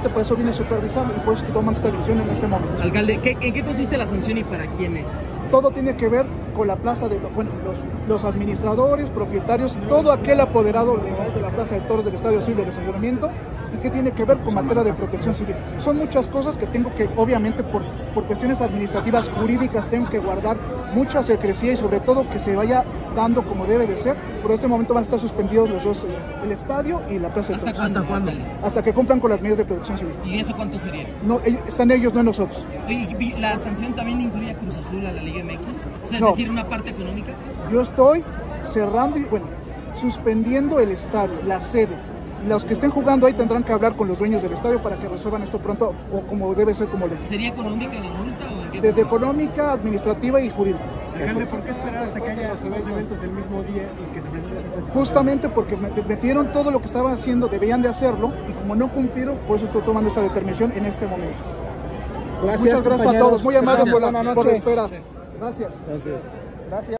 precisamente por eso viene a supervisarlo y por eso toman esta decisión en este momento. Alcalde, ¿en qué consiste la sanción y para quién es? Todo tiene que ver con la plaza de, bueno, los administradores, propietarios, todo aquel apoderado de la plaza de toros del Estadio Civil del estacionamiento, y que tiene que ver con materia de protección civil. Son muchas cosas que tengo que, obviamente, por cuestiones administrativas, jurídicas, tengo que guardar mucha secrecía y sobre todo que se vaya dando como debe de ser. Por este momento van a estar suspendidos los dos, el estadio y la plaza de toros. ¿Hasta cuándo? Hasta que cumplan con las medidas de protección civil. ¿Y eso cuánto sería? No, están ellos, no nosotros. Oye, ¿la sanción también incluye a Cruz Azul, a la Liga MX? O sea, No. es decir, una parte económica. Yo estoy cerrando y, bueno, suspendiendo el estadio, la sede. Los que estén jugando ahí tendrán que hablar con los dueños del estadio para que resuelvan esto pronto, o como debe ser, como ley. ¿Sería económica la multa o en qué? Desde económica, administrativa y jurídica. Alcalde, ¿por qué esperar hasta que haya los eventos el mismo día y que se presenten esta situación? Justamente porque metieron todo lo que estaban haciendo, debían de hacerlo, y como no cumplieron, por eso estoy tomando esta determinación en este momento. Gracias, Muchas gracias a todos, muy amables por la Buenas espera. noches. Gracias. Gracias. Gracias.